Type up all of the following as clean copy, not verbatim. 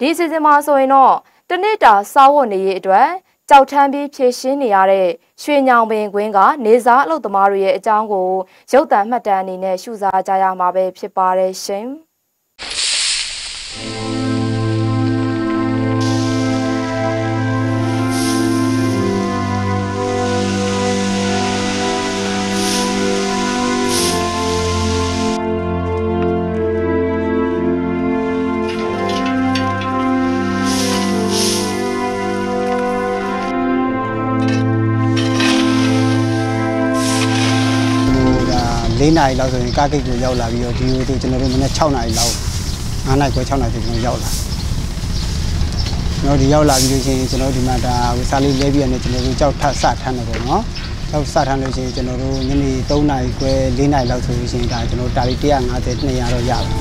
ဒီစီစဉ်မှာဆိုရင်တော့တနေ့တာစားဝတ်နေရေးအတွက်ကြောက်ထမ်းပြီးဖြည့်ရှင်းနေရတဲ့ရွှေညောင်ပင်ကွင်းကနေစားအလုပ်သမားတွေရဲ့အကြောင်းကိုရုပ်သံမှတ်တမ်းအနေနဲ့ရှုစားကြရမှာပဲဖြစ်ပါတယ်ရှင်။ 4 နာရီလောက်ဆိုရင်ကားဂိတ်ကိုရောက်လာပြီးတော့ဒီလိုကျွန်တော်တို့မနေ့6နာရီလောက်9နာရီခွဲ6နာရီဆိုကျွန်တော်ရောက်လာကျွန်တော်ဒီရောက်လာပြီးလို့ရှိရင်ကျွန်တော်ဒီမှာဒါစားလေးလဲပြီးရတယ်ကျွန်တော်တို့ကြောက်ထပ်စထမ်းတယ်ပေါ့နော်ကြောက်စထမ်းလို့ရှိရင်ကျွန်တော်တို့ညနေ3နာရီခွဲ4နာရီလောက်ဆိုလို့ရှိရင်ဒါကျွန်တော်တာလီ150 200တော့ရပါ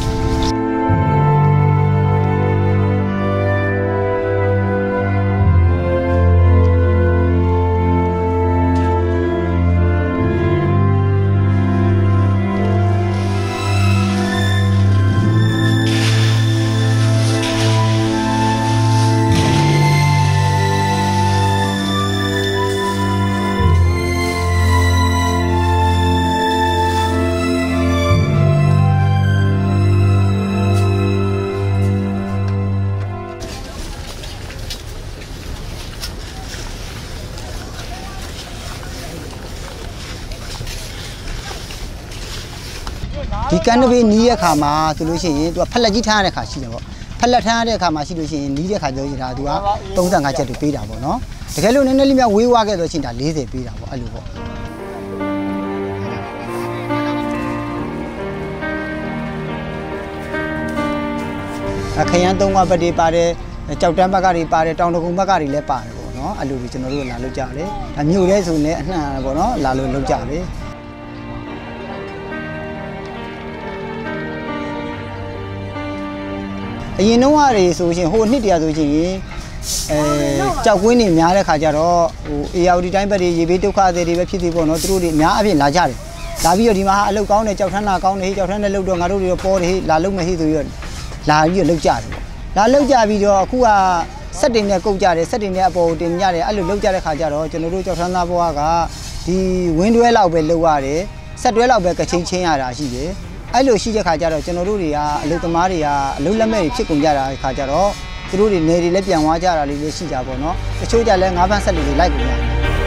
ဒီကန်နဘေးနီးရခါမှာဆိုလို့ရှိရင်သူကဖက်လက်ကြီးထားရတဲ့ခါရှိတယ်ပေါ့ဖက်လက်ထားရတဲ့ခါမှာရှိလို့ရှိရင်နီးတဲ့ခါကျတော့ဒါသူက35ချက်တူပေးတာပေါ့နော်တကယ်လို့နည်းနည်းလေးများဝေးဝါးခဲ့ဆိုရှင်ဒါ40ပေးတာပေါ့အဲ့လိုပေါ့ခရမ်း3ကပတ်တွေပါတယ်ကြောက်တန်းဘက်ကတွေပါတယ်တောင်တကုံဘက်ကတွေလည်းပါတယ်ပေါ့နော်အဲ့လိုကြီးကျွန်တော်တို့လာလုပ်ကြတယ်ဒါမြို့ရဲဆိုရင်လည်းအနှံ့ပေါ့နော်လာလို့လုပ်ကြတယ်အရင်တော့တွေဆိုရှင်ဟိုနှစ်တရာဆိုရှင်ကြောက်ကွင်းတွေများတဲ့ခါကျတော့ဟို ARD တိုင်းဘက်တွေရေဘေးဒုက္ခတွေပဲဖြစ်သေးပေါ့နော်သူတို့တွေအများအပြည့်လာကြတယ်လာပြီးတော့ဒီမှာအလုပ်ကောင်းတယ်ကြောက်ထန်းလာကောင်းတယ်ဟေးကြောက်ထန်းနဲ့လုပ်တော့ငါတို့တွေပေါ်တယ်ဟေးလာလုပ်မယ်ဟေးဆိုပြီးတော့လာပြီးတော့လုပ်ကြတယ်လာလုပ်ကြပြီးတော့အခုကစက်တင်နဲ့ကုတ်ကြတယ်စက်တင်နဲ့အပေါ်ကိုတင်ကြတယ်အဲ့လိုလုပ်ကြတဲ့ခါကျတော့ကျွန်တော်တို့ကြောက်ထန်းသားဘွားကဒီဝင်းတွဲလောက်ပဲလုပ်ရတယ်ဆက်တွဲလောက်ပဲကချင်းချင်းရတာရှိတယ်အဲ့လိုရှိတဲ့ခါကျတော့ကျွန်တော်တို့တွေကအလုပ်သမားတွေကအလုပ်လက်မဲ့တွေဖြစ်ကုန်ကြတာခါကျတော့သူတို့တွေနေတွေလည်းပြန်သွားကြတာလေးလည်းရှိကြပါတော့တချို့ကြလည်းငါးဖန်းဆက်တွေလိုက်ကုန်ကြ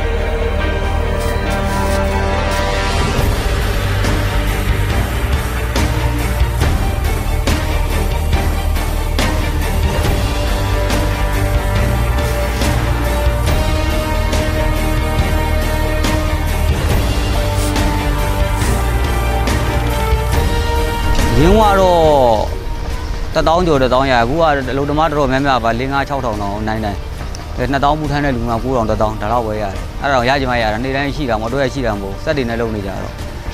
ရင်းကတော့1000ကျော်1000ရအခုကအလုပ်သမားတော်တော်များများပါ5-6 ထောင်တောင်နိုင်2000ပူထမ်းတဲ့လူက9000 1000ဒါတော့ပဲရတယ်အဲ့ဒါတော့ရကြမှာရတာနေ့တိုင်းရှိတာမတော်ရရှိတာမဟုတ်စက်တွေနဲ့လုပ်နေကြတော့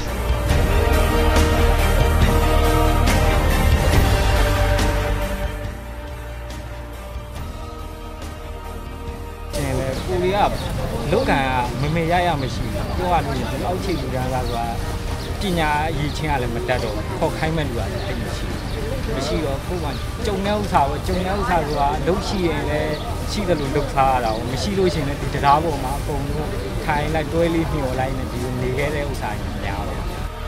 ကိုရီးယားလောက်ကမမေရမရှိဘူးပြောရလို့ဒီအောက်ချိတ်လူတန်းစားဆိုတာပညာအရေးချင်းကလည်းမတတ်တော့ခေါက်ခိုင်းမဲ့လူကလည်းတိတ်မရှိတော့ကိုယ်ကကြုံတဲ့ဥစ္စာပဲကြုံတဲ့ဥစ္စာဆိုတာလုံးရှိရင်လည်းရှိတယ်လို့လုပ်ထားရတာမရှိလို့ရှိရင်လည်းဒီတရားပေါ်မှာအကုန်လုံးထိုင်လိုက်တွဲလေးမျောလိုက်နေဒီနေခဲ့တဲ့ဥစ္စာကြီးများတော့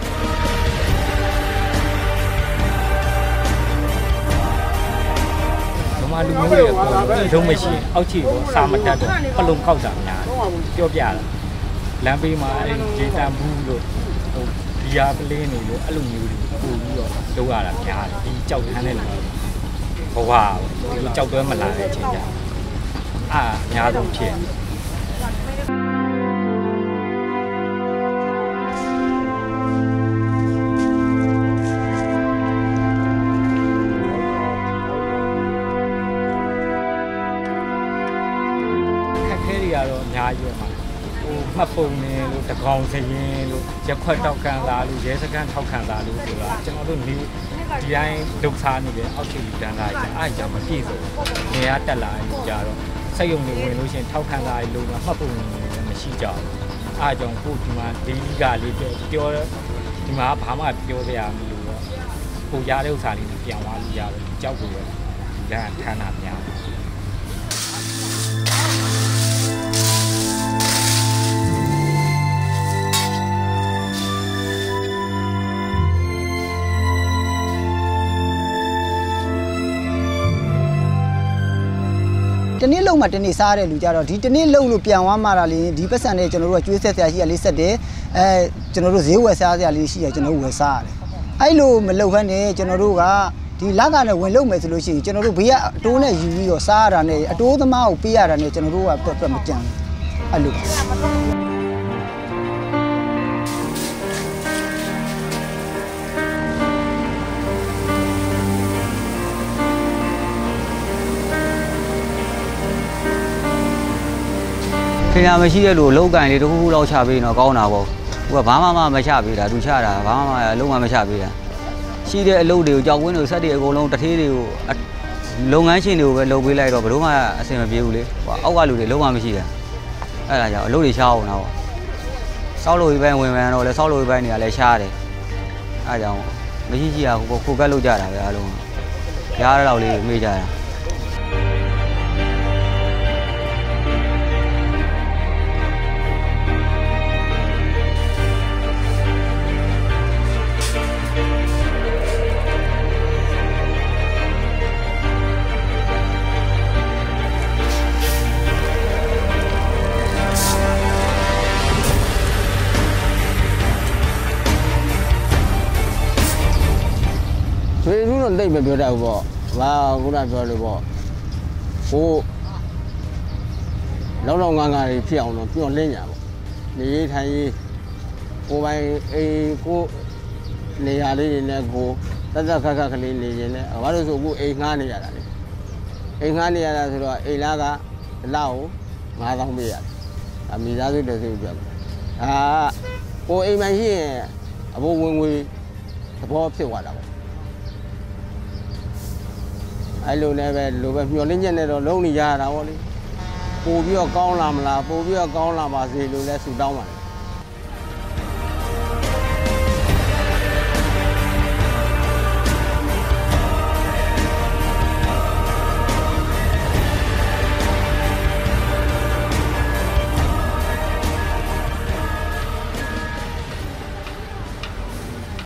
ဘမလူမျိုးတွေလုံးမရှိအောက်ခြေကိုစာမတတ်တော့ပလုံခောက်တာများပြောပြတာလမ်းဘေးမှာအဲဂျေတန်ဘူးလို့ဒီယာပလင်းနေလို့အဲ့လိုမျိုးတွေပို့ပြီးတော့လုပ်ရတာများတယ်ဒီကြောက်ထမ်းတဲ့လူဘဝဒီကြောက်တွဲမလာတဲ့အချိန်ကျအများဆုံးဖြစ်ခက်ခဲတွေကတော့အများကြီးပါမှတ်ပုံနေလို့တကောင်စရင်လို့ရက်ခွက်တောက်ခံလာလို့ရဲစခန်းထောက်ခံလာလို့ဆိုတာကျွန်တော်တို့ဒီတိုင်းဒုက္ခနေတယ်အောက်ခြေလူတန်းသားကြီးအားကြောင့်မပြည့်စုံနေရတက်လာကြတော့စက်ရုံတွေဝင်လို့ရှိရင်ထောက်ခံလာလို့မှတ်ပုံနေလည်းမရှိကြဘူးအားကြောင့်ကိုဒီမှာဒီကလေးပြောဒီမှာဘာမှပြောစရာမလိုတော့ကိုရတဲ့ဥစ္စာလေးပြန်သွားလို့ရတယ်ကြောက်ကိုရလန့်ထမ်းတာများတနေ့လုံးမှတနေ့စားတဲ့လူကြတော့ဒီတနေ့လုံးလို့ပြန်သွားမှတာလေဒီပတ်စံနဲ့ကျွန်တော်တို့ကကျွေးဆက်ဆရာရှိရလေးဆက်တယ်ကျွန်တော်တို့ဈေးဝယ်စားဆရာလေးရှိရကျွန်တော်တို့ဝယ်စားရတယ်အဲ့လိုမလုပ်ဘဲနဲ့ကျွန်တော်တို့ကဒီလက်ကနဲ့ဝင်လုပ်မယ်ဆိုလို့ရှိရင်ကျွန်တော်တို့ဘေးကအတိုးနဲ့ယူပြီးတော့စားရတာနဲ့အတိုးသမားကိုပေးရတာနဲ့ကျွန်တော်တို့ကတွက်မကြံအဲ့လိုခင်ဗျာမရှိတဲ့လူလောက်ကန်လေးတစ်ခုခုလောက်ချပေးတော့ကောင်းတာပေါ့သူကဘာမှမချပေးတာသူချတာဘာမှအလုံးမချပေးတာရှိတဲ့အလုပ်တွေကိုကြောက်ဝင်းတွေဆက်တွေအကုန်လုံးတထေးတွေကိုလုပ်ငန်းရှင်တွေကိုပဲလုပ်ပေးလိုက်တော့ဘယ်တော့မှအဆင်မပြေဘူးလေဟိုအောက်ကလူတွေလုံးဝမရှိတာအဲ့ဒါကြောင့်အလုပ်တွေရှားအောင်တော့စောက်လို့ပြီးပိုင်းဝင်မှန်တော့လဲစောက်လို့ပြီးပိုင်းတွေကလည်းရှားတယ်အဲ့ဒါကြောင့်မရှိရှိရခိုကက်လုပ်ကြတာပဲအားလုံးရားတော့လေးမေးကြတာဆွေးနွေးတော့တိတ်မပြောတတ်ဘူးပေါ့။ဘာခုနပြောလို့ပေါ့။ဟိုလောက်ငန်းတွေဖြစ်အောင်တော့ပြောလင်းညာပေါ့။နေရေးထိုင်ရေးကိုယ်ပိုင်အိမ်ကိုနေရာလေးတွေနဲ့ကိုတက်ခက်ကလေးနေရင်လည်းဘာလို့ဆိုအခုအိမ်ငှားနေရတာလေ။အိမ်ငှားနေရတာဆိုတော့အိမ်လားကလောက်9000ပေးရတယ်။အမိသားစုတည်းစုပြောတယ်။ကိုအိမ်မှရှိရင်အဘိုးဝင်ငွေသဘောဖြစ်သွားတာပေါ့အဲ့လိုလည်းပဲလိုပဲမျောလင်းချက်နဲ့တော့လုံးနေရတာပေါ့လေပို့ပြီးတော့ကောင်းလာမလားပို့ပြီးတော့ကောင်းလာပါစေလို့လဲဆူတောင်းပါတယ်